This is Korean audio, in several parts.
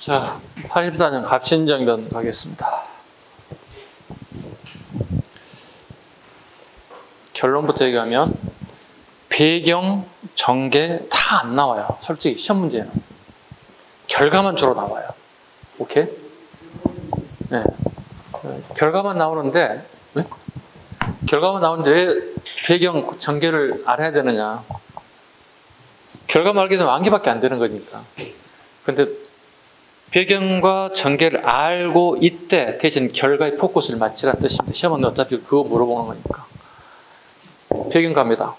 자, 84년 갑신정변 가겠습니다. 결론부터 얘기하면 배경, 전개 다 안 나와요. 솔직히 시험 문제는. 결과만 주로 나와요. 오케이? 네. 결과만 나오는데 네? 결과만 나오는데 왜 배경, 전개를 알아야 되느냐. 결과만 알게 되면 암기밖에 안 되는 거니까. 근데 배경과 전개를 알고 이때 대신 결과의 포커스를 맞추라는 뜻입니다. 시험은 어차피 그거 물어보는 거니까. 배경 갑니다.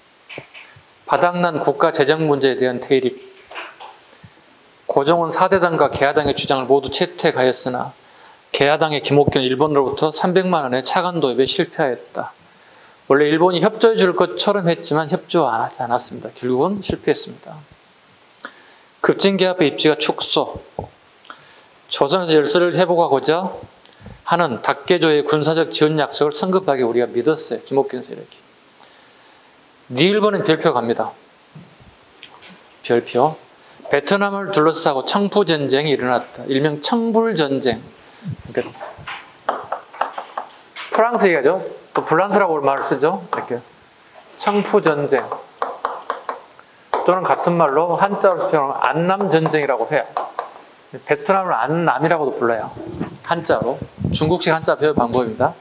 바닥난 국가 재정 문제에 대한 대립. 고종은 4대당과 개화당의 주장을 모두 채택하였으나 개화당의 김옥균 일본으로부터 300만 원의 차관 도입에 실패하였다. 원래 일본이 협조해 줄 것처럼 했지만 협조하지 않았습니다. 결국은 실패했습니다. 급진개합의 입지가 축소. 조선에서 열세를 회복하고자 하는 닥개조의 군사적 지원 약속을 성급하게 우리가 믿었어요. 김옥균 세력이. 일본은 별표 갑니다. 별표. 베트남을 둘러싸고 청푸전쟁이 일어났다. 일명 청불전쟁. 그러니까 프랑스 얘기하죠. 또 불란스라고 말을 쓰죠. 이렇게 청푸전쟁 또는 같은 말로 한자로 표현하면 안남전쟁이라고 해요. 베트남을 안남이라고도 불러요. 한자로. 중국식 한자 표현 방법입니다.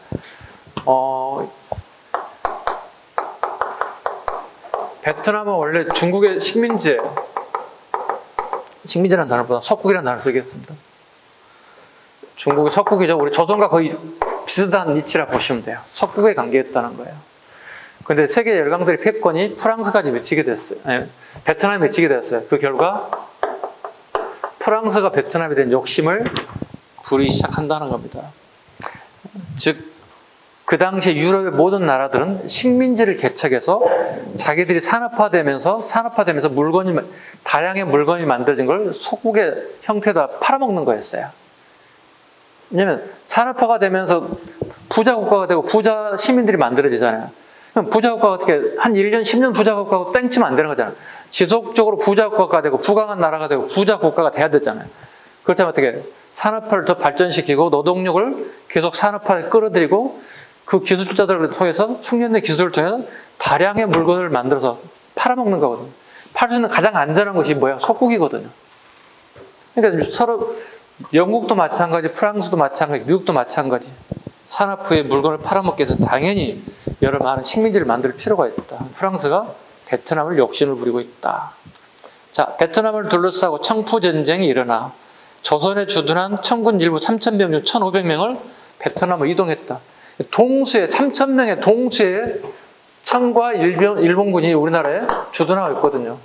베트남은 원래 중국의 식민지예요. 식민지라는 단어보다 석국이라는 단어를 쓰겠습니다. 중국이 석국이죠. 우리 조선과 거의 비슷한 위치라고 보시면 돼요. 석국에 관계했다는 거예요. 근데 세계 열강들의 패권이 프랑스까지 미치게 됐어요. 아니, 베트남에 미치게 됐어요. 그 결과 프랑스가 베트남에 대한 욕심을 부리기 시작한다는 겁니다. 즉, 그 당시에 유럽의 모든 나라들은 식민지를 개척해서 자기들이 산업화되면서 다량의 물건이 만들어진 걸 소국의 형태에다 팔아먹는 거였어요. 왜냐면 산업화가 되면서 부자 국가가 되고 부자 시민들이 만들어지잖아요. 그럼 부자 국가가 어떻게 한 1년, 10년 부자 국가가 땡치면 안 되는 거잖아요. 지속적으로 부자 국가가 되고 부강한 나라가 되고 부자 국가가 돼야 되잖아요. 그렇다면 어떻게 산업화를 더 발전시키고 노동력을 계속 산업화를 끌어들이고 그 기술자들을 통해서 숙련된 기술을 통해서 다량의 물건을 만들어서 팔아먹는 거거든요. 팔 수 있는 가장 안전한 것이 뭐야? 석국이거든요. 그러니까 서로 영국도 마찬가지, 프랑스도 마찬가지, 미국도 마찬가지. 산업 후에 물건을 팔아먹기 위해서 당연히 여러 많은 식민지를 만들 필요가 있다. 프랑스가 베트남을 욕심을 부리고 있다. 자, 베트남을 둘러싸고 청푸전쟁이 일어나 조선에 주둔한 청군 일부 3,000명 중 1,500명을 베트남으로 이동했다. 동수에 3,000명의 동수에 청과 일본군이 우리나라에 주둔하고 있거든요.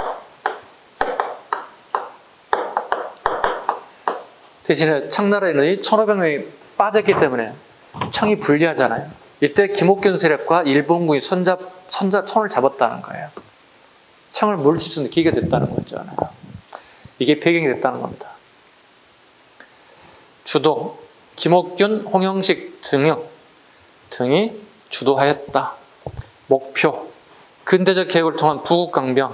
대신에 청나라 인원이 1,500명이 빠졌기 때문에 청이 불리하잖아요. 이때 김옥균 세력과 일본군이 손을 잡았다는 거예요. 청을 물리칠 수 있는 기회가 됐다는 거잖아요. 이게 배경이 됐다는 겁니다. 주도 김옥균, 홍영식 등이 주도하였다. 목표 근대적 개혁을 통한 부국강병.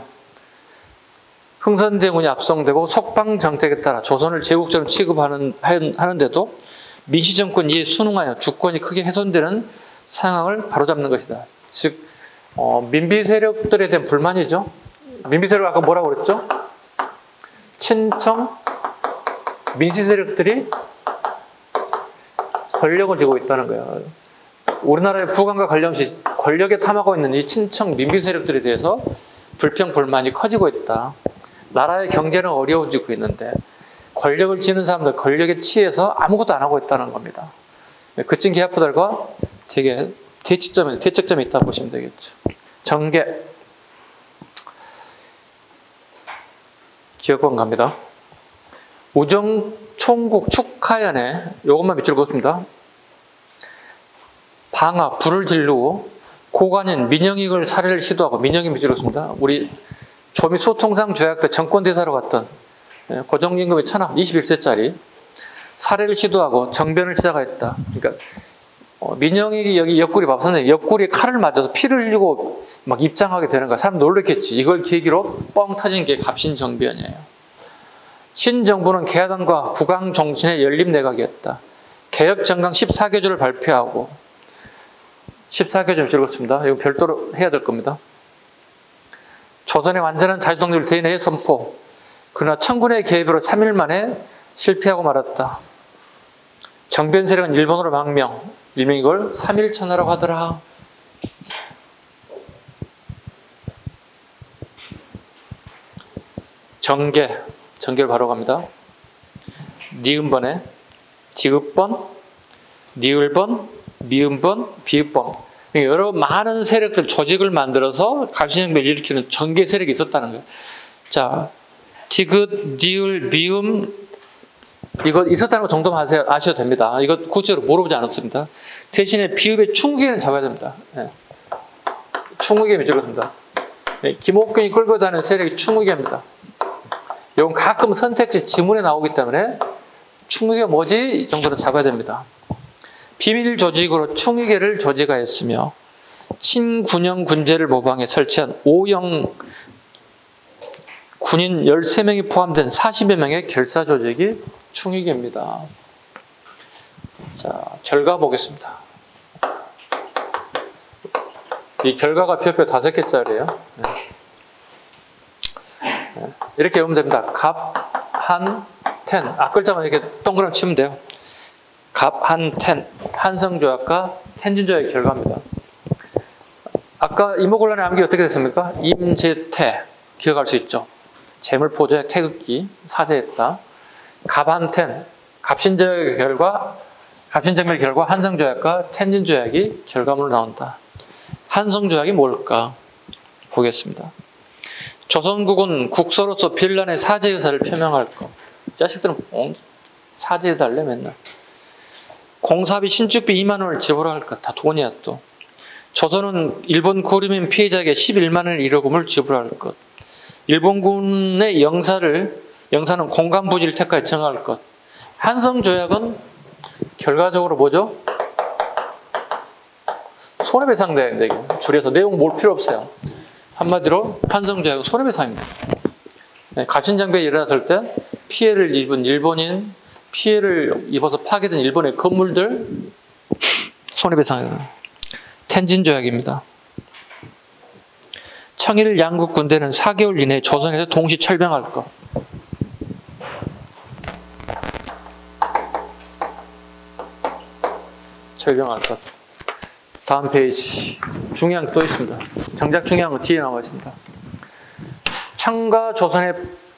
흥선대군이 압송되고 석방 정책에 따라 조선을 제국처럼 취급하는데도 민시정권 이에 순응하여 주권이 크게 훼손되는 상황을 바로잡는 것이다. 즉 민비 세력들에 대한 불만이죠. 민비 세력 아까 뭐라고 그랬죠? 친청 민시 세력들이 권력을 쥐고 있다는 거예요. 우리나라의 부강과 관련시 권력에 탐하고 있는 이 친청 민비 세력들에 대해서 불평 불만이 커지고 있다. 나라의 경제는 어려워지고 있는데 권력을 쥐는 사람들 권력에 취해서 아무것도 안 하고 있다는 겁니다. 그쯤 계약부들과 되게 대척점이 있다 보시면 되겠죠. 정계 기억권 갑니다. 우정 총국 축하연에 이것만 밑줄 그었습니다. 방아 불을 지르고 고관인 민영익을 살해를 시도하고 민영익 밑줄 그었습니다. 우리 조미 소통상 조약 때 정권대사로 갔던 고종임금의 천하 21세짜리 살해를 시도하고 정변을 시작했다. 그러니까 민영익이 여기 옆구리 밥솥에 옆구리에 칼을 맞아서 피를 흘리고 막 입장하게 되는 거야. 사람 놀랬겠지. 이걸 계기로 뻥 터진 게 갑신정변이에요. 신정부는 개화당과 국왕 정신의 연립내각이었다. 개혁정강 14개조를 발표하고 14개조 적었습니다. 이거 별도로 해야 될 겁니다. 조선의 완전한 자주독립을 대내에 선포. 그러나 청군의 개입으로 3일 만에 실패하고 말았다. 정변 세력은 일본으로 망명. 일명 이걸 3.1천하라고 하더라. 정계를 바로 갑니다. 니은번에 디귿번, 니을번, 미음번, 비읍번. 여러 많은 세력들, 조직을 만들어서 갑신정변을 일으키는 정계 세력이 있었다는 거예요. 자, 디귿, 니을, 미음, 이거 있었다는 거 정도만 아셔도 됩니다. 이거 구체적으로 물어보지 않았습니다. 대신에 비읍의 충기는 잡아야 됩니다. 네. 충의계를 적었습니다. 네. 김옥균이 끌고 다니는 세력이 충의계입니다. 이건 가끔 선택지 지문에 나오기 때문에 충의계가 뭐지? 이 정도는 잡아야 됩니다. 비밀 조직으로 충의계를 조직하였으며 친군영 군제를 모방해 설치한 오영 군인 13명이 포함된 40여 명의 결사 조직이 충의계입니다. 자, 결과 보겠습니다. 이 결과가 표표 5개짜리예요. 네. 이렇게 외우면 됩니다. 갑, 한, 텐. 앞글자만 이렇게 동그라미 치면 돼요. 갑, 한, 텐. 한성조약과 텐진조약의 결과입니다. 아까 이모곤란의 암기 어떻게 됐습니까? 임제태. 기억할 수 있죠. 재물포조약 태극기. 사제했다. 갑, 한, 텐. 갑신조약의 결과, 갑신정멸 결과 한성조약과 텐진조약이 결과물로 나온다. 한성조약이 뭘까? 보겠습니다. 조선국은 국서로서 빌란의 사제 의사를 표명할 것. 자식들은 사제 해달래 맨날. 공사비 신축비 2만 원을 지불할 것. 다 돈이야 또. 조선은 일본 고리민 피해자에게 11만 원의 일호금을 지불할 것. 일본군의 영사는 공간부지를 택하여 정할 것. 한성조약은 결과적으로 뭐죠? 손해배상대인데 줄여서 내용 볼 필요 없어요. 한마디로 한성조약은 손해배상입니다. 네, 갑신정변이 일어났을 때 피해를 입은 일본인, 피해를 입어서 파괴된 일본의 건물들 손해배상입니다. 텐진조약입니다. 청일 양국 군대는 4개월 이내에 조선에서 동시 철병할 것. 철병할 것. 다음 페이지. 중요한 게 또 있습니다. 정작 중요한 건 뒤에 나와 있습니다. 청과 조선의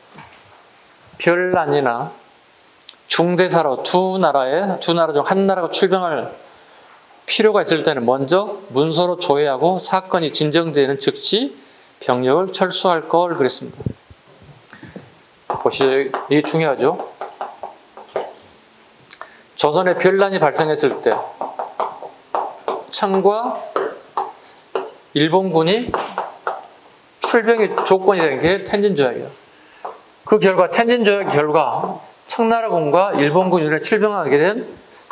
별난이나 중대사로 두 나라 중 한 나라가 출병할 필요가 있을 때는 먼저 문서로 조회하고 사건이 진정되는 즉시 병력을 철수할 걸 그랬습니다. 보시죠. 이게 중요하죠. 조선에 별난이 발생했을 때 청과 일본군이 출병의 조건이 되는 게 텐진조약이에요. 그 결과 텐진조약 결과 청나라군과 일본군이 이번에 출병하게 된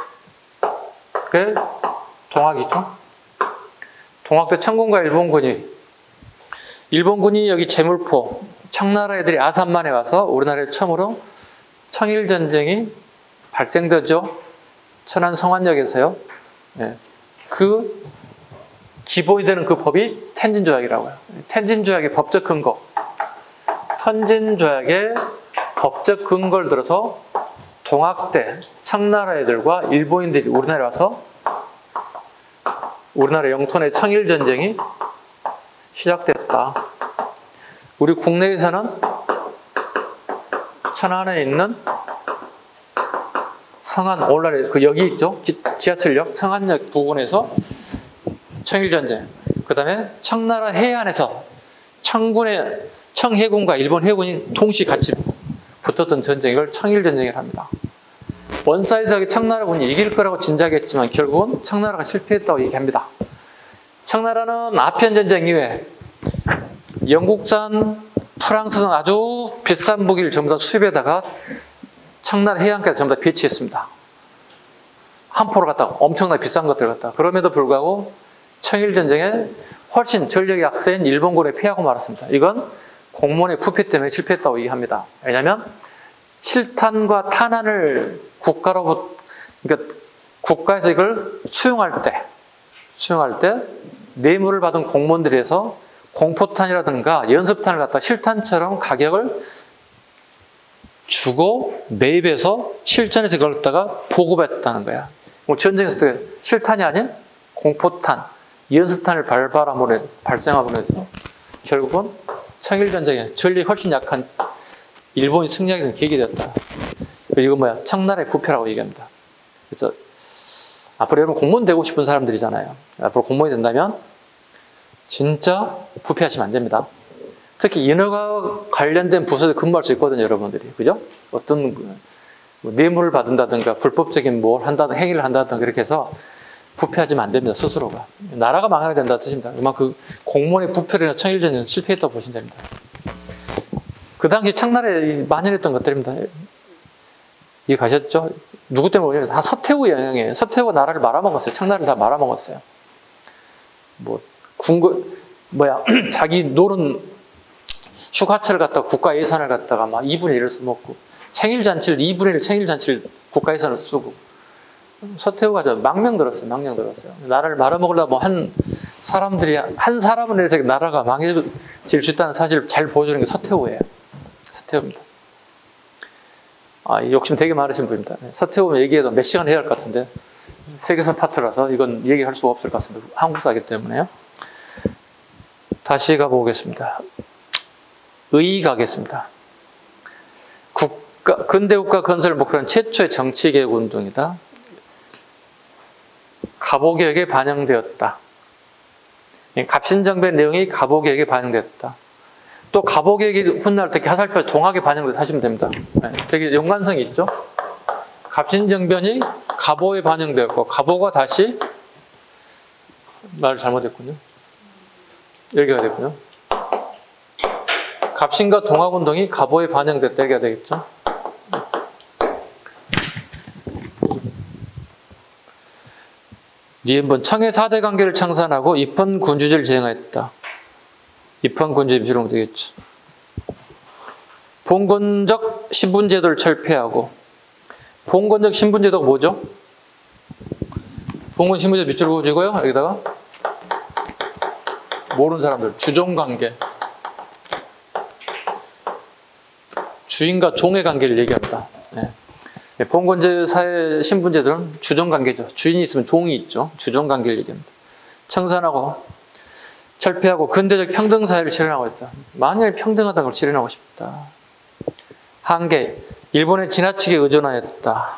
그 동학이죠. 동학 때 청군과 일본군이 여기 제물포 청나라 애들이 아산만에 와서 우리나라에 처음으로 청일전쟁이 발생되죠. 천안 성안역에서요. 네. 그 기본이 되는 그 법이 텐진조약이라고 해요. 텐진조약의 법적 근거. 텐진조약의 법적 근거를 들어서 동학 때 청나라 애들과 일본인들이 우리나라에 와서 우리나라 영토 내 청일전쟁이 시작됐다. 우리 국내에서는 천안에 있는 성안, 오늘날에 그 역이 있죠. 지하철역 성안역 부근에서 청일전쟁. 그 다음에 청나라 해안에서 청해군과 일본 해군이 동시에 같이 붙었던 전쟁을 청일전쟁이라고 합니다. 원사이드하게 청나라군이 이길 거라고 진작했지만 결국은 청나라가 실패했다고 얘기합니다. 청나라는 아편전쟁 이후에 영국산, 프랑스산 아주 비싼 무기를 전부 다 수입에다가 청나라 해안까지 전부 다 배치했습니다. 함포를 갖다가 엄청나게 비싼 것들을 갖다가. 그럼에도 불구하고 청일전쟁에 훨씬 전력이 약세인 일본군에 패하고 말았습니다. 이건 공무원의 부패 때문에 실패했다고 얘기합니다. 왜냐하면 실탄과 탄환을 그러니까 국가에서 이걸 수용할 때 뇌물을 받은 공무원들에서 공포탄이라든가 연습탄을 갖다 실탄처럼 가격을 주고 매입해서 실전에서 그걸 갖다가 보급했다는 거야. 뭐 전쟁에서 실탄이 아닌 공포탄, 연습탄을 발생함으로 해서 결국은 청일전쟁에 전력이 훨씬 약한 일본이 승리하게 된 계기가 되었다. 이건 뭐야? 청나라의 부패라고 얘기합니다. 그래서 앞으로 여러분 공무원 되고 싶은 사람들이잖아요. 앞으로 공무원이 된다면 진짜 부패하시면 안 됩니다. 특히 인허가 관련된 부서에 근무할 수 있거든요, 여러분들이. 그죠? 어떤 뇌물을 받는다든가 불법적인 뭘 한다든가 행위를 한다든가 그렇게 해서 부패하시면 안 됩니다, 스스로가. 나라가 망하게 된다는 뜻입니다. 그만큼 그 공무원의 부패를 청일전쟁에서 실패했다고 보시면 됩니다. 그 당시 청나라에 만연했던 것들입니다. 이해 가셨죠? 누구 때문에 오냐면 다 서태후 영향이에요. 서태후가 나라를 말아먹었어요. 청나라를 다 말아먹었어요. 자기 노는 휴가철을 갖다가 국가 예산을 갖다가 막 2분의 1을 써먹고 생일잔치를 2분의 1 생일잔치를 국가 예산을 쓰고 서태후가 망명 들었어요. 나라를 말아먹으려고 한 사람을 해서 나라가 망해질 수 있다는 사실을 잘 보여주는 게 서태후예요. 서태후입니다. 욕심 되게 많으신 분입니다. 서태후 얘기해도 몇 시간 해야 할 것 같은데 세계사 파트라서 이건 얘기할 수가 없을 것 같습니다. 한국사이기 때문에요. 다시 가보겠습니다. 의 가겠습니다. 근대국가 건설을 목표로 최초의 정치개혁 운동이다. 갑오개혁에 반영되었다. 갑신정변 내용이 갑오개혁에 반영되었다. 또 갑오개혁이 훗날 특히 화살표 종합에 반영돼서 하시면 됩니다. 되게 연관성이 있죠. 갑신정변이 갑오에 반영되었고 갑오가 다시 말을 잘못했군요. 여기가 되군요. 갑신과 동학운동이 갑오에 반영됐다 이렇게 되겠죠. 니은번 청해 4대 관계를 청산하고 입헌군주제를 제정하였다. 입헌군주제 비롯하면 되겠죠. 봉건적 신분제도를 철폐하고 봉건적 신분제도가 뭐죠? 봉건 신분제도 밑줄 그어주고요. 여기다가 모르는 사람들 주종관계 주인과 종의 관계를 얘기합니다. 봉건제 사회 신분제들은 주종관계죠. 주인이 있으면 종이 있죠. 주종관계를 얘기합니다. 청산하고 철폐하고 근대적 평등사회를 실현하고 있다. 만일 평등하다는 걸 실현하고 싶다. 한계, 일본에 지나치게 의존하였다.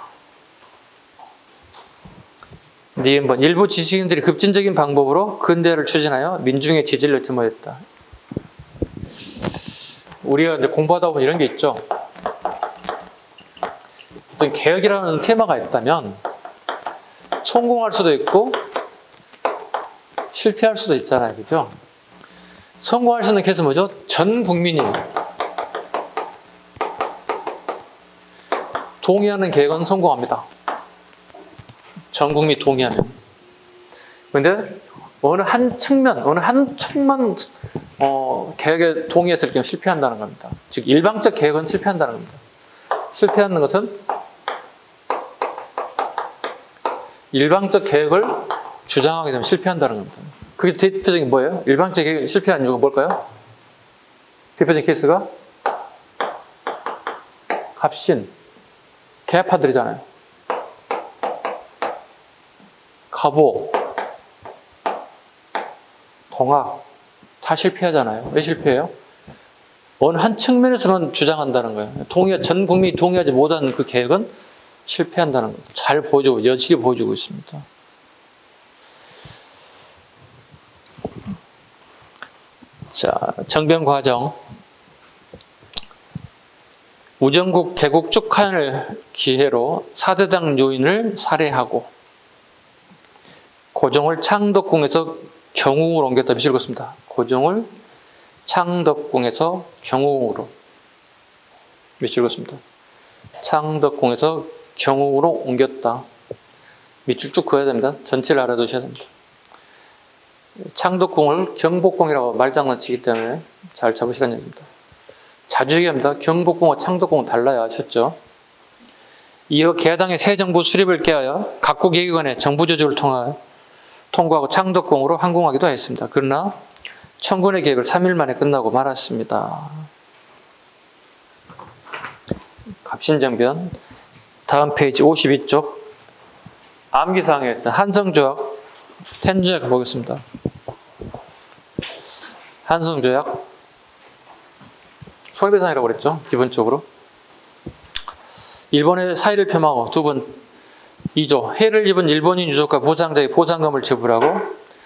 니은번, 일부 지식인들이 급진적인 방법으로 근대화를 추진하여 민중의 지지를 드모했다. 우리가 이제 공부하다 보면 이런 게 있죠. 어떤 개혁이라는 테마가 있다면 성공할 수도 있고 실패할 수도 있잖아요. 그죠? 성공할 수 있는 케이스 뭐죠? 전 국민이 동의하는 개혁은 성공합니다. 전 국민이 동의하면. 그런데 어느 한 축만 개혁에 동의했을 경우 실패한다는 겁니다. 즉 일방적 개혁은 실패한다는 겁니다. 실패하는 것은 일방적 개혁을 주장하게 되면 실패한다는 겁니다. 그게 대표적인 뭐예요? 일방적 개혁이 실패한 이유가 뭘까요? 대표적인 케이스가 갑신, 개파들이잖아요. 갑오, 동학 다 실패하잖아요. 왜 실패해요? 어느 한 측면에서만 주장한다는 거예요. 전 국민이 동의하지 못하는 그 계획은 실패한다는 거예요. 잘 보여주고, 여실히 보여주고 있습니다. 자, 정변 과정. 우정국 개국 축하를 기회로 4대당 요인을 살해하고 고종을 창덕궁에서 경웅으로 옮겼다. 밑줄 긋습니다. 고종을 창덕궁에서 경웅으로 밑줄 긋습니다. 창덕궁에서 경웅으로 옮겼다. 밑줄 쭉 그어야 됩니다. 전체를 알아두셔야 됩니다. 창덕궁을 경복궁이라고 말장난치기 때문에 잘 잡으시라는 얘기입니다. 자주 얘기합니다. 경복궁과 창덕궁은 달라요. 아셨죠? 이어 개당의 새 정부 수립을 깨하여 각국 예기관의 정부 조직을 통과하고 창덕궁으로 항공하기도 했습니다. 그러나 청군의 계획을 3일 만에 끝나고 말았습니다. 갑신정변 다음 페이지 52쪽 암기사항에 있던 한성조약 텐조약 보겠습니다. 한성조약 손해배상이라고 그랬죠. 기본적으로 일본의 사의를 표명하고 두 번 2조 해를 입은 일본인 유족과 보상자의 보상금을 지불하고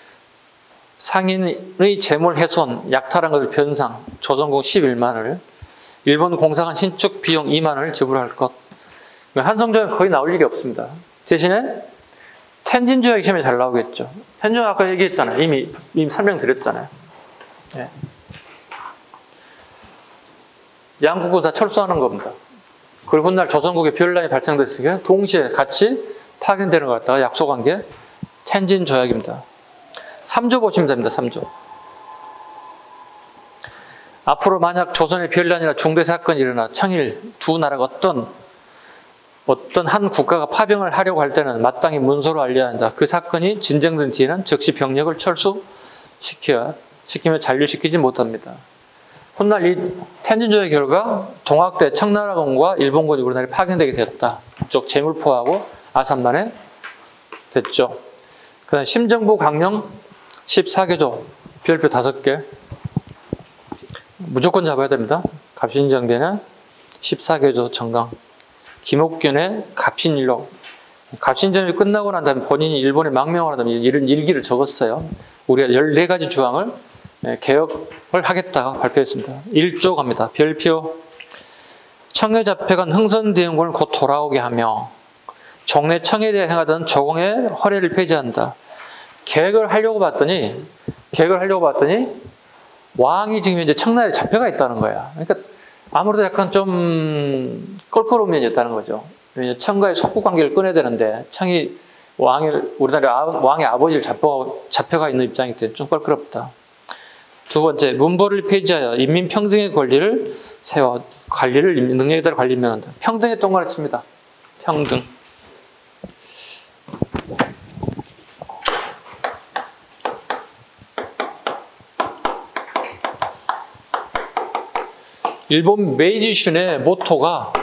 상인의 재물 훼손, 약탈한 것을 변상, 조선공 11만을 일본 공사관 신축 비용 2만원을 지불할 것. 한성조약은 거의 나올 일이 없습니다. 대신에 텐진조약 시험에 잘 나오겠죠. 텐진조약 아까 얘기했잖아요. 이미 설명드렸잖아요. 네. 양국은 다 철수하는 겁니다. 그리고 훗날 조선국에 변란이 발생됐으니까 동시에 같이 파견되는 것 같다가 약속한 게 텐진조약입니다. 3조 보시면 됩니다. 3조. 앞으로 만약 조선의 변란이나 중대 사건이 일어나 청일 두 나라가 어떤 한 국가가 파병을 하려고 할 때는 마땅히 문서로 알려야 한다. 그 사건이 진정된 뒤에는 즉시 병력을 철수시키며 잔류시키지 못합니다. 훗날 이 텐진조약 결과 동학대 청나라군과 일본군이 우리나라에 파견되게 됐다. 이쪽 제물포하고 아산만에 됐죠. 그 다음 심정부 강령 14개조 별표 5개 무조건 잡아야 됩니다. 갑신정변은 14개조 정강 김옥균의 갑신일록 갑신정변이 끝나고 난 다음에 본인이 일본에 망명을 하다면 이런 일기를 적었어요. 우리가 14가지 조항을 개혁을 하겠다고 발표했습니다. 1조 갑니다. 별표 청해 잡혀간 흥선대원군을 곧 돌아오게 하며 종래 청해대에 행하던 조공의 허례를 폐지한다. 계획을 하려고 봤더니 왕이 지금 이제 청나라에 잡혀가 있다는 거야. 그러니까 아무래도 약간 좀 껄끄러운 면이 있다는 거죠. 청과의 속국 관계를 끊어야 되는데 청이 우리나라 왕의 아버지를 잡혀가 있는 입장이기 때문에 좀 껄끄럽다. 두 번째, 문벌을 폐지하여 인민평등의 권리를 세워 관리를 능력에 따라 관리면 한다. 평등에 동그라미 칩니다. 평등. 일본 메이지 슌의 모토가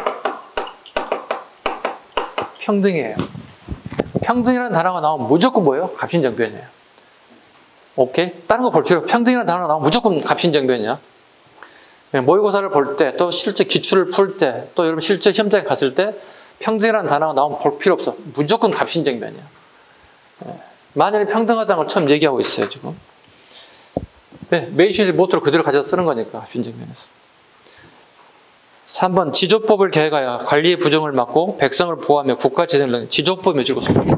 평등이에요. 평등이라는 단어가 나오면 무조건 뭐예요? 갑신정변이에요. 오케이? 다른 거 볼 필요 없어. 평등이라는 단어가 나오면 무조건 갑신정변이야. 모의고사를 볼 때, 또 실제 기출을 풀 때, 또 여러분 실제 시험장에 갔을 때 평등이라는 단어가 나오면 볼 필요 없어. 무조건 갑신정변이야. 만연히 평등하다는 걸 처음 얘기하고 있어요, 지금. 메이지 슌의 모토를 그대로 가져다 쓰는 거니까, 갑신정변에서. 3번 지조법을 개혁하여 관리의 부정을 막고 백성을 보호하며 국가 재정을 지조법이 적었습니다.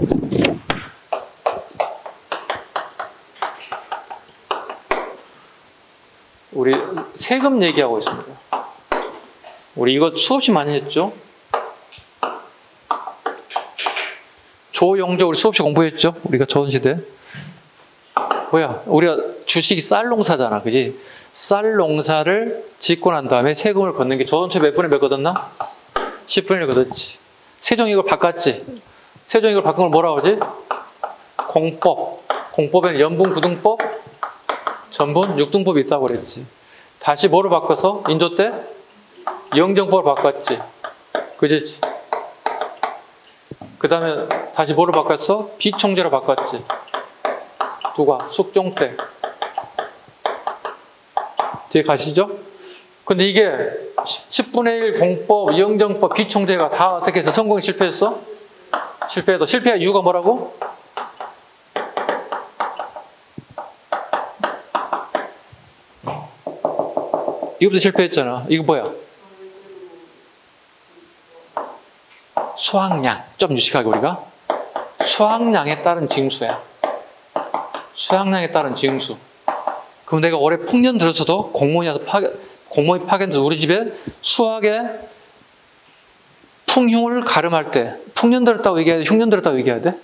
우리 세금 얘기하고 있습니다. 우리 이거 수없이 많이 했죠? 조영조 우리 수없이 공부했죠? 우리가 조선시대. 우리가 주식이 쌀 농사잖아, 그지? 쌀 농사를 짓고 난 다음에 세금을 걷는 게 조선초 몇 분의 몇 걷었나? 10분의 1 걷었지. 세종이 이걸 바꿨지. 세종이 이걸 바꾼 걸 뭐라 그러지? 공법. 공법에는 연분 구등법, 전분 육등법이 있다고 그랬지. 다시 뭐로 바꿔서 인조 때 영정법을 바꿨지. 그지? 그 다음에 다시 뭐로 바꿨어? 비총재로 바꿨지. 누가? 숙종 때. 뒤에 가시죠? 근데 이게 10분의 1 공법, 영정법, 비총재가 다 어떻게 해서 성공에 실패했어? 실패한 이유가 뭐라고? 이거부터 실패했잖아. 이거 뭐야? 수확량. 좀 유식하게 우리가. 수확량에 따른 징수야. 수확량에 따른 징수. 그럼 내가 올해 풍년 들어서도 공무원이 파견돼서 우리 집에 수학에 풍흉을 가름할 때 풍년 들었다고 얘기해야 돼? 흉년 들었다고 얘기해야 돼?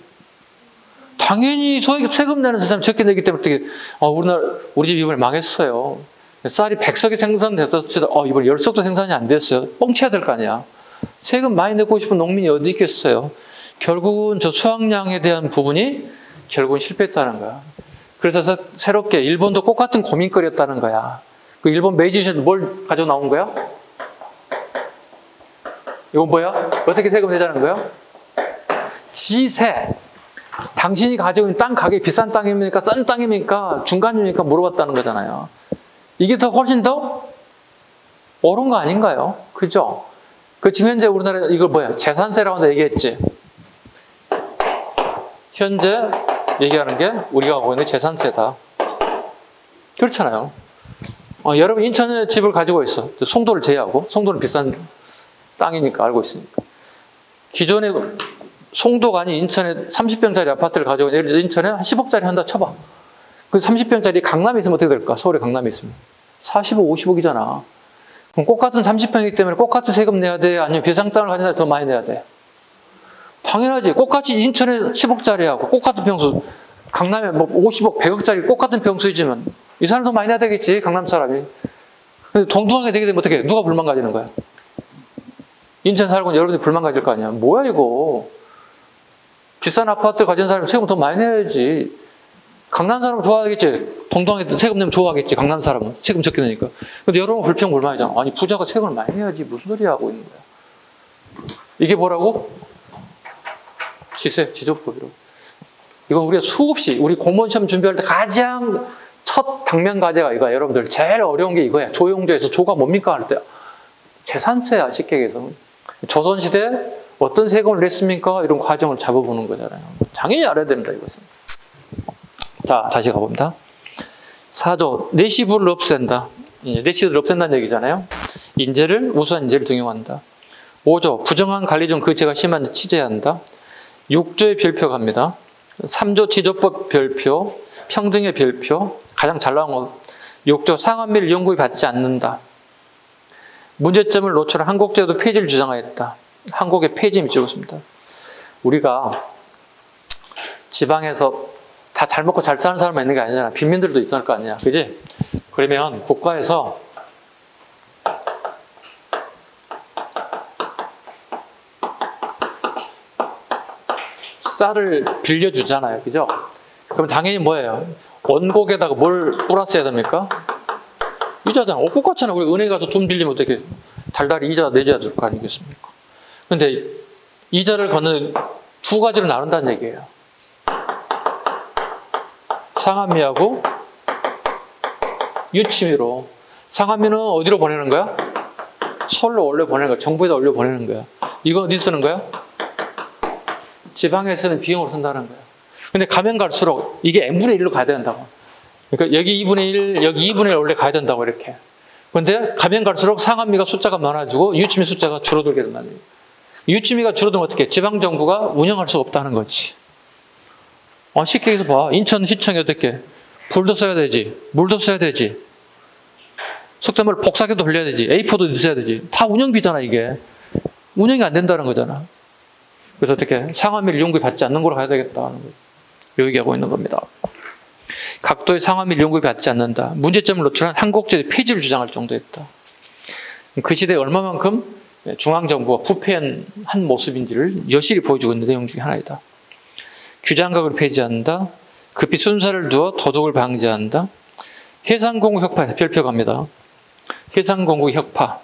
당연히 세금 내는 사람이 적게 내기 때문에 어떻게 우리 집 이번에 망했어요. 쌀이 100석이 생산돼서 이번 10석도 생산이 안 됐어요. 뻥쳐야 될 거 아니야. 세금 많이 내고 싶은 농민이 어디 있겠어요. 결국은 저 수확량에 대한 부분이 결국은 실패했다는 거야. 그래서 새롭게 일본도 똑같은 고민거리였다는 거야. 그 일본 메이지에서 뭘 가지고 나온 거야? 이건 뭐야? 어떻게 세금 내자는 거야? 지세. 당신이 가지고 있는 땅 가격이 비싼 땅입니까? 싼 땅입니까? 중간입니까? 물어봤다는 거잖아요. 이게 더 훨씬 더 옳은 거 아닌가요? 그죠? 그 지금 현재 우리나라 이걸 뭐야? 재산세라고 얘기했지. 현재 얘기하는 게 우리가 하고 있는 재산세다. 그렇잖아요. 여러분 인천에 집을 가지고 있어. 송도를 제외하고. 송도는 비싼 땅이니까 알고 있으니까. 기존에 송도가 아닌 인천에 30평짜리 아파트를 가지고 예를 들어 인천에 한 10억짜리 한다 쳐봐. 그 30평짜리 강남에 있으면 어떻게 될까? 서울에 강남에 있으면 40억, 50억이잖아. 그럼 똑같은 30평이기 때문에 똑같은 세금 내야 돼? 아니면 비상 땅을 가진 사람이 더 많이 내야 돼? 당연하지. 똑같이 인천에 10억짜리하고 똑같은 평수, 강남에 뭐 50억, 100억짜리 똑같은 평수이지만 이 사람 더 많이 내야 되겠지, 강남 사람이. 근데 동등하게 되게 되면 어떻게 해? 누가 불만 가지는 거야? 인천 살고 여러분들이 불만 가질 거 아니야. 뭐야 이거. 비싼 아파트 가진 사람이 세금 더 많이 내야지. 강남 사람은 좋아하겠지. 동등하게 세금 내면 좋아하겠지. 강남 사람은 세금 적게 내니까. 근데 여러분 불평 불만이잖아. 아니 부자가 세금을 많이 내야지. 무슨 소리 하고 있는 거야. 이게 뭐라고? 지적법이라고. 이건 우리가 수없이 우리 공무원 시험 준비할 때 가장 첫 당면 과제가 이거야. 여러분들 제일 어려운 게 이거야. 조용조에서 조가 뭡니까 할 때 재산세야. 쉽게 얘기해서. 조선시대 어떤 세금을 냈습니까? 이런 과정을 잡아보는 거잖아요. 당연히 알아야 됩니다. 이것은. 자, 다시 가봅니다. 4조, 내시부를 없앤다. 내시부를 없앤다는 얘기잖아요. 인재를, 우수한 인재를 등용한다. 5조, 부정한 관리 중 그 죄가 심한 취재한다. 6조의 별표 갑니다. 3조 지조법 별표, 평등의 별표, 가장 잘 나온 거. 6조, 상한밀 연구비 받지 않는다. 문제점을 노출한 한국제도 폐지를 주장하였다. 한국의 폐지 찍었습니다. 우리가 지방에서 다 잘 먹고 잘 사는 사람만 있는 게 아니잖아. 빈민들도 있을 거 아니야. 그지? 그러면 국가에서 쌀을 빌려주잖아요. 그죠? 그럼 당연히 뭐예요? 원곡에다가 뭘 플러스해야 됩니까? 이자잖아. 똑같잖아. 우리 은행 가서 돈 빌리면 어떻게 달달이 이자 내줘야 될 거 아니겠습니까? 근데 이자를 걷는 두 가지로 나눈다는 얘기예요. 상한미하고 유치미로. 상한미는 어디로 보내는 거야? 서울로 원래 보내는 거야. 정부에다 올려 보내는 거야. 이건 어디 쓰는 거야? 지방에 쓰는 비용으로 쓴다는 거야. 근데 가면 갈수록 이게 n분의 1로 가야 된다고. 그러니까 여기 2분의 1, 여기 2분의 1 원래 가야 된다고 이렇게. 근데 가면 갈수록 상한미가 숫자가 많아지고 유치미 숫자가 줄어들게 된다는 거예요. 유치미가 줄어들면 어떻게 해? 지방정부가 운영할 수가 없다는 거지. 쉽게 해서 봐. 인천시청이 어떻게 불도 써야 되지. 물도 써야 되지. 속된 말로 복사기도 돌려야 되지. A4도 써야 되지. 다 운영비잖아 이게. 운영이 안 된다는 거잖아. 그래서 어떻게 상한밀 연구비 받지 않는 걸로 가야 되겠다는 거예요. 얘기하고 있는 겁니다. 각도의 상한밀 연구비 받지 않는다. 문제점을 노출한 한국제도 폐지를 주장할 정도였다. 그 시대에 얼마만큼 중앙정부가 부패한 모습인지를 여실히 보여주고 있는 내용 중에 하나이다. 규장각을 폐지한다. 급히 순서를 두어 도둑을 방지한다. 해상공국 혁파, 별표 갑니다. 해상공국 혁파.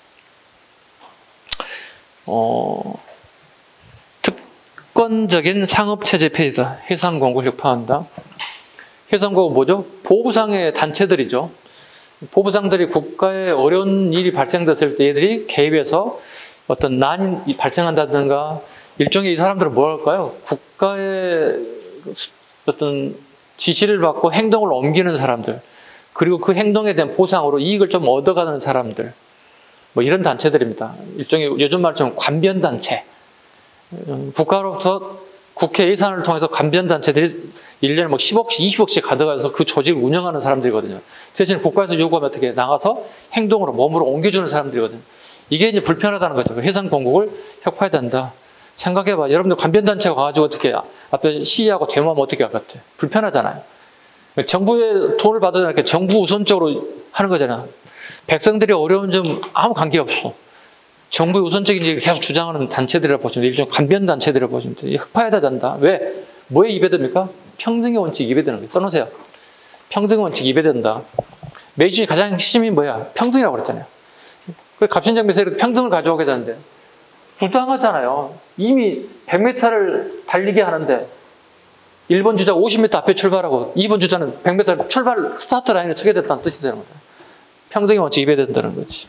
특권적인 상업체제 폐지다. 해상공국을 혁파한다. 해상공국은 뭐죠? 보부상의 단체들이죠. 보부상들이 국가에 어려운 일이 발생됐을 때 얘들이 개입해서 어떤 난이 발생한다든가 일종의 이 사람들은 뭐 할까요? 국가의 어떤 지시를 받고 행동을 옮기는 사람들, 그리고 그 행동에 대한 보상으로 이익을 좀 얻어가는 사람들, 뭐 이런 단체들입니다. 일종의 요즘 말처럼 관변단체. 국가로부터 국회 예산을 통해서 관변단체들이 1년에 뭐 10억씩, 20억씩 가져가서 그 조직을 운영하는 사람들이거든요. 대신 국가에서 요구하면 어떻게 나가서 행동으로 몸으로 옮겨주는 사람들이거든요. 이게 이제 불편하다는 거죠. 해상공국을 혁파해야 된다. 생각해봐. 여러분들 관변단체가 가가지고 어떻게 앞에 시위하고 데모하면 어떻게 할 것 같아? 불편하잖아요. 정부의 돈을 받으니까 이렇게 정부 우선적으로 하는 거잖아. 백성들이 어려운 점 아무 관계없어. 정부의 우선적인 얘기를 계속 주장하는 단체들이라 보시면 돼요. 일종 간변 단체들이라 보시면 돼요. 흑파에다 잔다. 왜? 뭐에 입에됩니까? 평등의 원칙 입에되는 거예요. 써놓으세요. 평등의 원칙 입에된다. 메이주의 가장 핵심이 뭐야? 평등이라고 그랬잖아요. 그 갑신정비에서 평등을 가져오게 되는데 부당하잖아요. 이미 100m를 달리게 하는데 1번 주자 50m 앞에 출발하고 2번 주자는 100m 출발 스타트 라인에 서게 됐다는 뜻이 되는 거예요. 평등의 원칙 입에된다는 거지.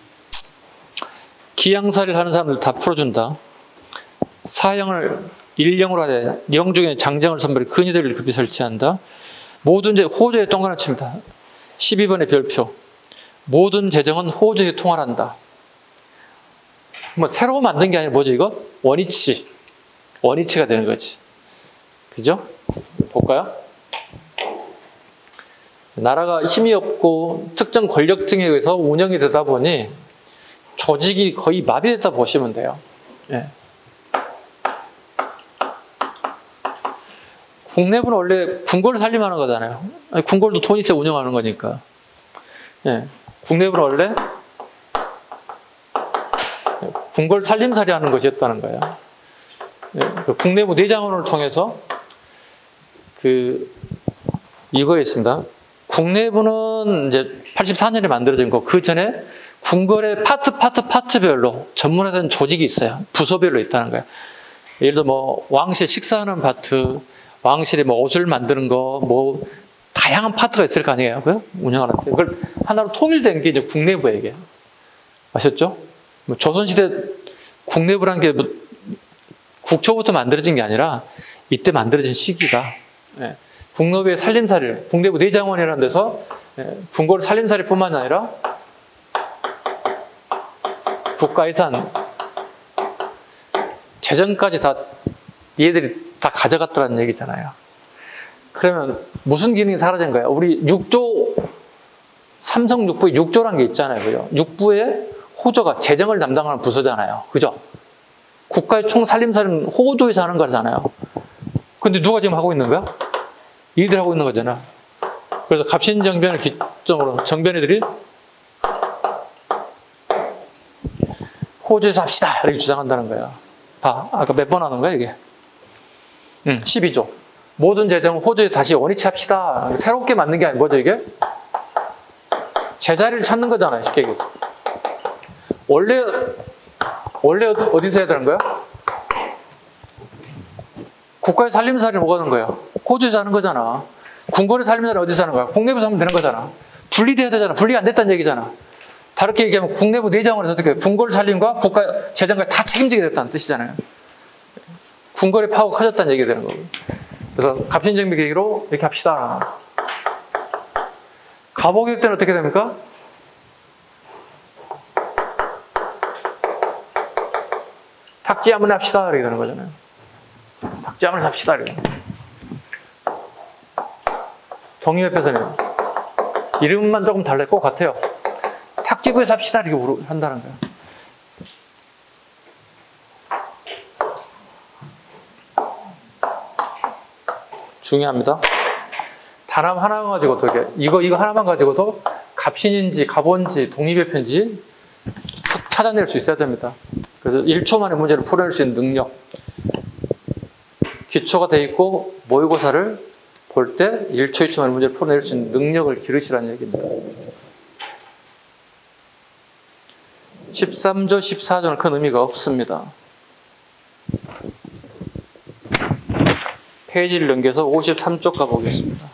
기양살이를 하는 사람들 다 풀어준다. 사형을 일령으로 하되 영 중에 장정을 선발해 근위대를 급히 설치한다. 모든 호조에 동그라미 칩니다. 12번의 별표. 모든 재정은 호조에 통할한다. 뭐 새로 만든 게 아니라 뭐죠 이거? 원위치. 원위치가 되는 거지. 그죠? 볼까요? 나라가 힘이 없고 특정 권력층에 의해서 운영이 되다 보니 조직이 거의 마비됐다 보시면 돼요. 예. 국내부는 원래 궁궐을 살림하는 거잖아요. 아니, 궁궐도 돈 있어 운영하는 거니까. 예. 국내부는 원래 궁궐 살림살이 하는 것이었다는 거예요. 예. 그 국내부 내장원을 통해서 이거 있습니다. 국내부는 이제 84년에 만들어진 거, 그 전에 궁궐의 파트별로 전문화된 조직이 있어요. 부서별로 있다는 거예요. 예를 들어 뭐 왕실 식사하는 파트, 왕실에 뭐 옷을 만드는 거, 뭐 다양한 파트가 있을 거 아니에요. 운영하는데 그걸 하나로 통일된 게 이제 국내부에게. 아셨죠? 뭐 조선시대 국내부라는 게 뭐 국초부터 만들어진 게 아니라 이때 만들어진 시기가 국내부의 살림살이를, 국내부 내장원이라는 데서 궁궐 살림살이뿐만 아니라 국가예산, 재정까지 다 얘들이 다 가져갔더라는 얘기잖아요. 그러면 무슨 기능이 사라진 거예요? 우리 6조, 삼성 6부에 6조라는 게 있잖아요. 그죠? 6부의 호조가 재정을 담당하는 부서잖아요. 그죠? 국가의 총 살림살이는 호조에서 하는 거잖아요. 근데 누가 지금 하고 있는 거야? 이들 하고 있는 거잖아. 그래서 갑신정변을 기점으로 정변이들이 호주에서 합시다 이렇게 주장한다는 거야. 봐, 아까 몇 번 하는 거야 이게? 12조. 모든 재정은 호주에 다시 원위치 합시다. 새롭게 만든 게 아니고 뭐죠 이게? 제자리를 찾는 거잖아요. 쉽게 얘기해서. 원래 어디서 해야 되는 거야? 국가의 살림살이는 뭐가 하는 거예요? 호주에서 하는 거잖아. 궁궐의 살림살이는 어디서 하는 거야? 국내부에서 하면 되는 거잖아. 분리돼야 되잖아. 분리가 안 됐다는 얘기잖아. 다르게 얘기하면 국내부 내장원에서 어떻게 궁궐 살림과 국가 재정까지 다 책임지게 됐다는 뜻이잖아요. 궁궐의 파워가 커졌다는 얘기가 되는 거고. 그래서 갑신정비 계획으로 이렇게 합시다. 갑오계획 때는 어떻게 됩니까? 탁지 한번 합시다 이렇게 되는 거잖아요. 탁지 한번 합시다 이렇게. 독립협회에서는 이름만 조금 달랄 것 같아요. 탁지부에서 합시다 이렇게 한다는 거예요. 중요합니다. 단함 하나만 가지고도 이거 하나만 가지고도 갑신인지 갑원지 독립협회인지 찾아낼 수 있어야 됩니다. 그래서 1초 만에 문제를 풀어낼 수 있는 능력, 기초가 돼 있고 모의고사를 볼 때 1초 2초 만에 문제를 풀어낼 수 있는 능력을 기르시라는 얘기입니다. 13조, 14조는 큰 의미가 없습니다. 페이지를 넘겨서 53쪽 가보겠습니다.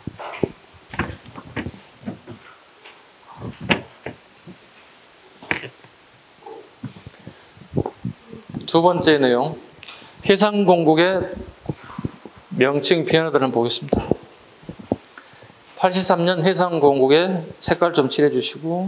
두 번째 내용, 해상공국의 명칭 변화들을 보겠습니다. 83년 해상공국의 색깔 좀 칠해주시고,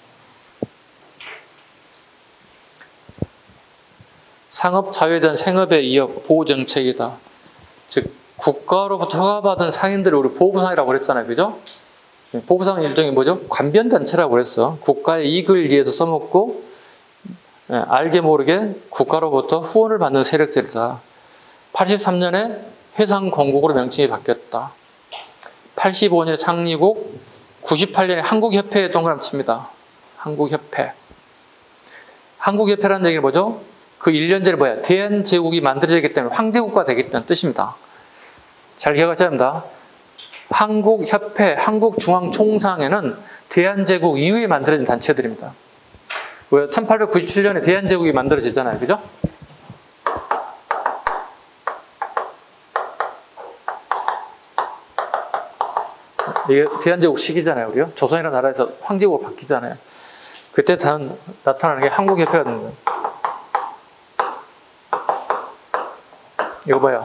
상업자유에 대한 생업의 이역 보호정책이다. 즉 국가로부터 허가받은 상인들을 우리 보부상이라고 그랬잖아요. 그죠? 보부상 일종이 뭐죠? 관변단체라고 그랬어. 국가의 이익을 위해서 써먹고 알게 모르게 국가로부터 후원을 받는 세력들이다. 83년에 해상공국으로 명칭이 바뀌었다. 85년에 창립국, 98년에 한국협회에 동그라미 칩니다. 한국협회. 한국협회라는 얘기는 뭐죠? 그 1년 전에 뭐야? 대한제국이 만들어지기 때문에 황제국가 되겠다는 뜻입니다. 잘 기억하셔야 합니다. 한국협회, 한국중앙총상회는 대한제국 이후에 만들어진 단체들입니다. 왜? 1897년에 대한제국이 만들어지잖아요. 그죠? 이게 대한제국 시기잖아요. 우리요? 조선이라는 나라에서 황제국으로 바뀌잖아요. 그때 나타나는 게 한국협회가 되는 거예요. 이거 봐요.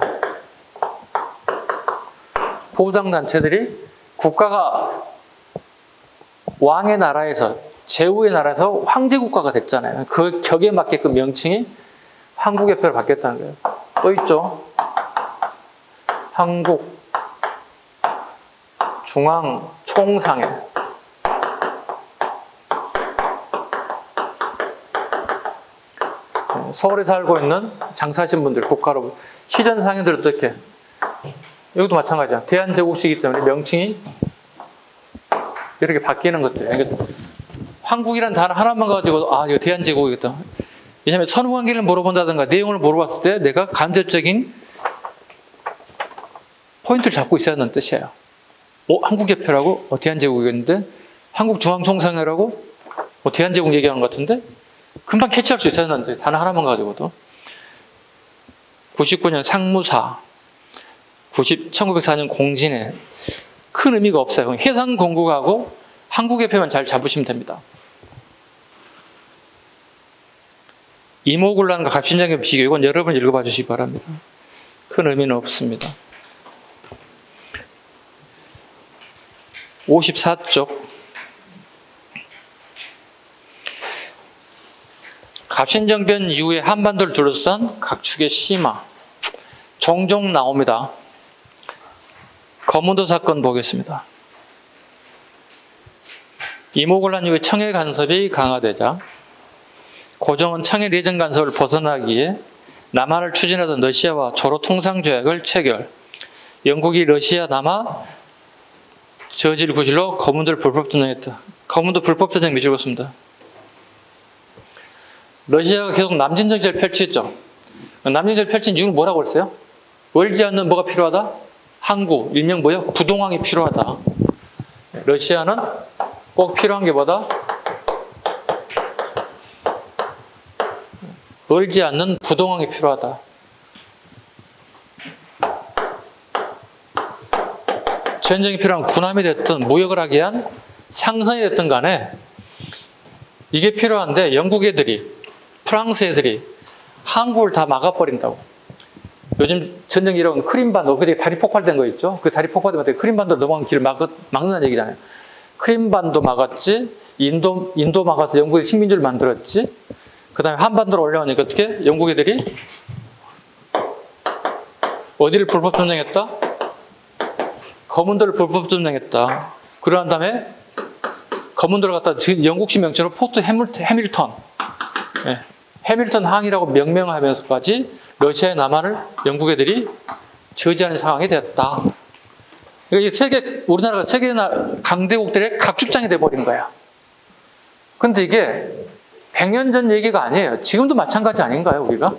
보장단체들이 국가가 왕의 나라에서, 제후의 나라에서 황제국가가 됐잖아요. 그 격에 맞게끔 명칭이 한국협회로 바뀌었다는 거예요. 또 있죠. 한국중앙총상회. 서울에 살고 있는 장사하신 분들, 국가로 시전 상인들 어떻게? 여기도 마찬가지야. 대한제국시기 때문에 명칭이 이렇게 바뀌는 것들이에요. 그러니까 한국이란 단어 하나만 가지고 이거 대한제국이겠다. 왜냐하면 선후관계를 물어본다든가 내용을 물어봤을 때 내가 간접적인 포인트를 잡고 있어야 하는 뜻이에요. 한국협회라고? 대한제국이었는데 한국중앙총상회라고? 대한제국 얘기하는 것 같은데? 금방 캐치할 수 있어야 하는데 단어 하나만 가지고도. 99년 상무사, 1904년 공진회. 큰 의미가 없어요. 해상공국하고 한국협회만 잘 잡으시면 됩니다. 이모군란과 갑신장의 비교, 이건 여러분 읽어봐 주시기 바랍니다. 큰 의미는 없습니다. 54쪽. 갑신정변 이후에 한반도를 둘러싼 각축의 심화. 종종 나옵니다. 거문도 사건 보겠습니다. 이모군란 이후에 청해 간섭이 강화되자 고종은 청해 내정 간섭을 벗어나기 위해 남하를 추진하던 러시아와 조로 통상조약을 체결. 영국이 러시아 남하 저질 구실로 거문도를 불법 전쟁했다. 거문도 불법 전쟁 왜 죽었습니다. 러시아가 계속 남진 정책을 펼쳤죠. 남진 정책을 펼친 이유는 뭐라고 했어요? 얼지 않는 뭐가 필요하다? 항구, 일명 뭐예요? 부동항이 필요하다. 러시아는 꼭 필요한 게 뭐다? 얼지 않는 부동항이 필요하다. 전쟁이 필요한 군함이 됐든 무역을 하기 위한 상선이 됐든 간에 이게 필요한데 영국 애들이, 프랑스 애들이 항구를 다 막아버린다고. 요즘 전쟁이라고 크림반도, 그때 다리 폭발된 거 있죠? 그 다리 폭발된 크림반도로 넘어가는 길을 막는다는 얘기잖아요. 크림반도 막았지, 인도 막아서 영국이 식민지를 만들었지, 그 다음에 한반도로 올라오니까 어떻게? 영국 애들이 어디를 불법 점령했다? 거문도를 불법 점령했다. 그러한 다음에 거문도를 갖다 영국식 명칭으로 포트 해밀턴, 해밀턴 항이라고 명명하면서까지 러시아의 남하를 영국 애들이 저지하는 상황이 되었다. 그러니까 우리나라가 세계 강대국들의 각축장이 돼버린 거야. 근데 이게 100년 전 얘기가 아니에요. 지금도 마찬가지 아닌가요, 우리가?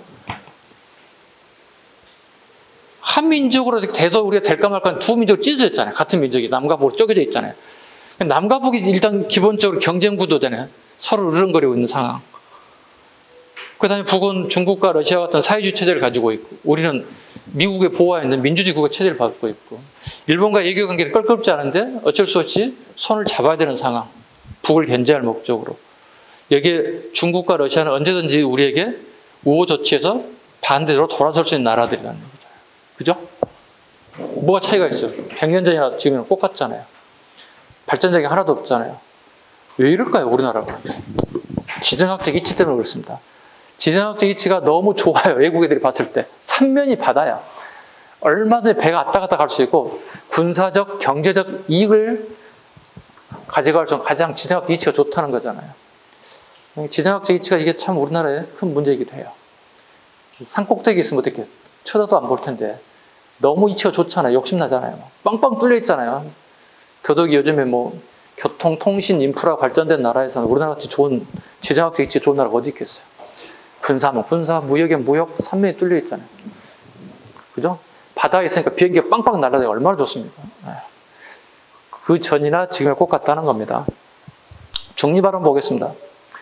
한 민족으로 돼도 우리가 될까 말까 두 민족으로 찢어졌잖아요. 같은 민족이 남과 북으로 쪼개져 있잖아요. 남과 북이 일단 기본적으로 경쟁 구도잖아요. 서로 으르렁거리고 있는 상황. 그 다음에 북은 중국과 러시아 같은 사회주의 체제를 가지고 있고, 우리는 미국의 보호하에 있는 민주주의 국가 체제를 받고 있고, 일본과 외교 관계는 껄끄럽지 않은데 어쩔 수 없이 손을 잡아야 되는 상황. 북을 견제할 목적으로. 여기에 중국과 러시아는 언제든지 우리에게 우호 조치해서 반대로 돌아설 수 있는 나라들이라는 거죠. 그죠? 뭐가 차이가 있어요? 100년 전이나 지금은 똑같잖아요. 발전적인 게 하나도 없잖아요. 왜 이럴까요, 우리나라가? 지정학적 이치 때문에 그렇습니다. 지정학적 이치가 너무 좋아요. 외국 애들이 봤을 때. 삼면이 바다야. 얼마든지 배가 왔다 갔다 갈 수 있고 군사적, 경제적 이익을 가져갈 수 있는 가장 지정학적 이치가 좋다는 거잖아요. 지정학적 이치가 이게 참 우리나라의 큰 문제이기도 해요. 산꼭대기 있으면 어떻게 쳐다도 안 볼 텐데 너무 이치가 좋잖아요. 욕심나잖아요. 빵빵 뚫려 있잖아요. 더더욱이 요즘에 뭐 교통, 통신, 인프라 발전된 나라에서는 우리나라같이 좋은 지정학적 입지 좋은 나라가 어디 있겠어요. 군사면 군사, 무역에 무역, 삼면이 뚫려 있잖아요. 그죠? 바다에 있으니까 비행기가 빵빵 날아다니고 얼마나 좋습니까? 그 전이나 지금이 꼭 같다는 겁니다. 중립발언 보겠습니다.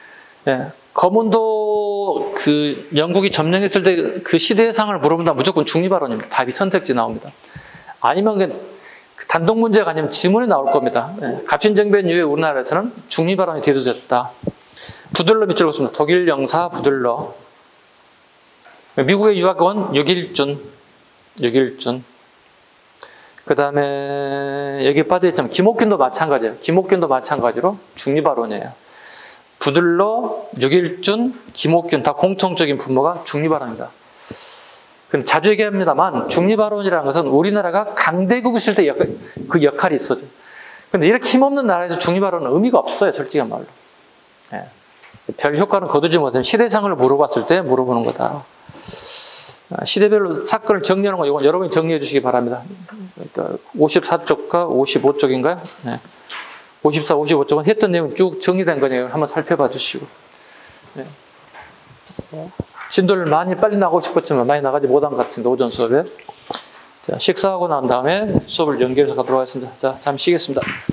거문도 그 영국이 점령했을 때 그 시대의 상을 물어본다 무조건 중립발언입니다. 답이 선택지 나옵니다. 아니면 그 단독 문제가 아니면 지문이 나올 겁니다. 갑신정변 이후에 우리나라에서는 중립발언이 대두됐다. 부들러 밑줄 긋습니다. 독일 영사 부들러. 미국의 유학원 육일준. 그 다음에 여기 빠져있지만 김옥균도 마찬가지예요. 김옥균도 마찬가지로 중립발언이에요. 부들러, 육일준, 김옥균 다 공통적인 분모가 중립발언입니다. 그럼 자주 얘기합니다만 중립발언이라는 것은 우리나라가 강대국이 있을 때 그 역할이 있어요. 근데 이렇게 힘없는 나라에서 중립발언은 의미가 없어요. 솔직한 말로. 별 효과는 거두지 못하면 시대상을 물어봤을 때 물어보는 거다. 시대별로 사건을 정리하는 거 이건 여러분이 정리해 주시기 바랍니다. 그러니까 54쪽과 55쪽인가요? 54, 55쪽은 했던 내용 쭉 정리된 거네요. 한번 살펴봐 주시고. 진도를 많이 빨리 나가고 싶었지만 많이 나가지 못한 것 같은데 오전 수업에. 자, 식사하고 난 다음에 수업을 연결해서 가도록 하겠습니다. 자, 잠시 쉬겠습니다.